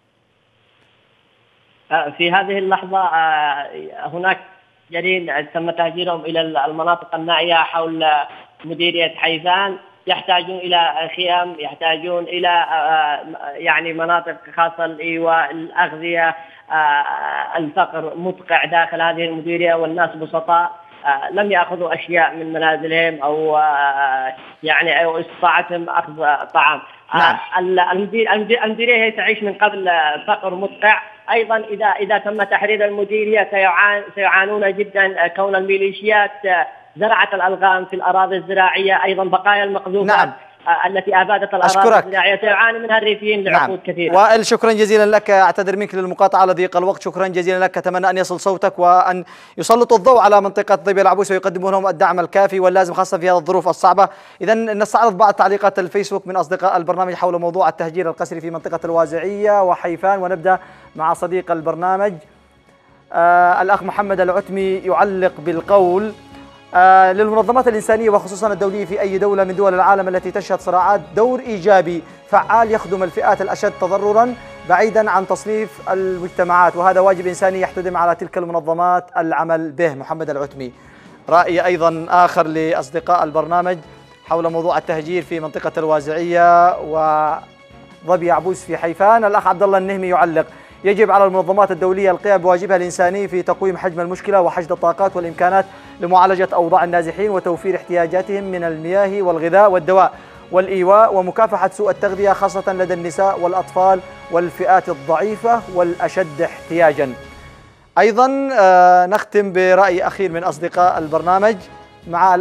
في هذه اللحظة هناك جرين تم تهجيرهم إلى المناطق النائية حول مديرية حيفان، يحتاجون إلى خيام، يحتاجون إلى يعني مناطق خاصة لإيواء الأغذية. الفقر مدقع داخل هذه المديرية، والناس بسطاء لم يأخذوا أشياء من منازلهم أو يعني أو استطاعتهم أخذ طعام. المديرية هي تعيش من قبل فقر مدقع. أيضا إذا تم تحرير المديرية سيعانون جدا، كون الميليشيات زرعت الألغام في الأراضي الزراعية، أيضا بقايا المقذوفات. نعم. التي أبادت الأراضي الزراعية سيعاني منها الريفيين لعقود كثيرة. وائل شكرا جزيلا لك، أعتذر منك للمقاطعة على ضيق الوقت، شكرا جزيلا لك، أتمنى أن يصل صوتك وأن يسلطوا الضوء على منطقة ضبي العبوس ويقدموا لهم الدعم الكافي واللازم خاصة في هذه الظروف الصعبة. إذا نستعرض بعض تعليقات الفيسبوك من أصدقاء البرنامج حول موضوع التهجير القسري في منطقة الوازعية وحيفان، ونبدأ مع صديق البرنامج الأخ محمد العتمي يعلق بالقول: للمنظمات الإنسانية وخصوصا الدولية في أي دولة من دول العالم التي تشهد صراعات دور إيجابي فعال يخدم الفئات الأشد تضررا بعيدا عن تصنيف المجتمعات، وهذا واجب إنساني يحتدم على تلك المنظمات العمل به. محمد العتمي. رأي أيضا آخر لأصدقاء البرنامج حول موضوع التهجير في منطقة الوازعية وضبي عبوس في حيفان. الأخ عبد الله النهمي يعلق: يجب على المنظمات الدولية القيام بواجبها الإنساني في تقويم حجم المشكلة وحشد الطاقات والإمكانات لمعالجة أوضاع النازحين وتوفير احتياجاتهم من المياه والغذاء والدواء والإيواء ومكافحة سوء التغذية خاصة لدى النساء والأطفال والفئات الضعيفة والأشد احتياجا. أيضا نختم برأي أخير من أصدقاء البرنامج مع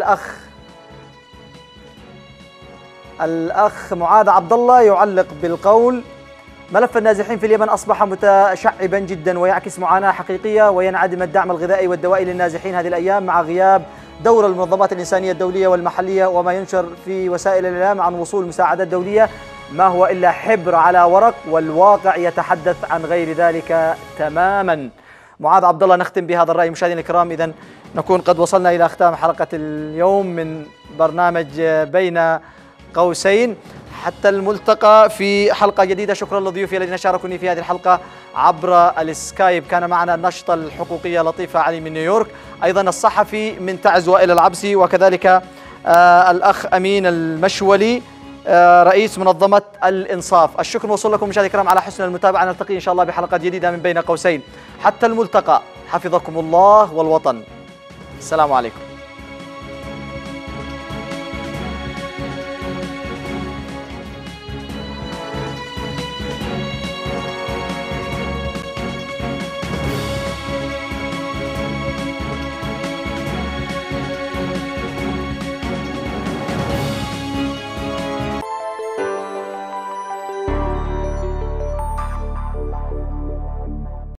الأخ معاذ عبد الله يعلق بالقول: ملف النازحين في اليمن أصبح متشعبا جدا ويعكس معاناة حقيقية، وينعدم الدعم الغذائي والدوائي للنازحين هذه الأيام مع غياب دور المنظمات الإنسانية الدولية والمحلية، وما ينشر في وسائل الإعلام عن وصول مساعدات دولية ما هو إلا حبر على ورق، والواقع يتحدث عن غير ذلك تماما. معاذ عبد الله، نختم بهذا الرأي. مشاهدينا الكرام، إذن نكون قد وصلنا إلى ختام حلقة اليوم من برنامج بين قوسين. حتى الملتقى في حلقة جديدة. شكرا لضيوفي الذين شاركوني في هذه الحلقة عبر السكايب. كان معنا الناشطة الحقوقية لطيفة علي من نيويورك، أيضا الصحفي من تعز وائل العبسي، وكذلك الأخ أمين المشولي رئيس منظمة الإنصاف. الشكر موصول لكم مشاهدينا الكرام على حسن المتابعة. نلتقي إن شاء الله بحلقة جديدة من بين قوسين. حتى الملتقى، حفظكم الله والوطن. السلام عليكم.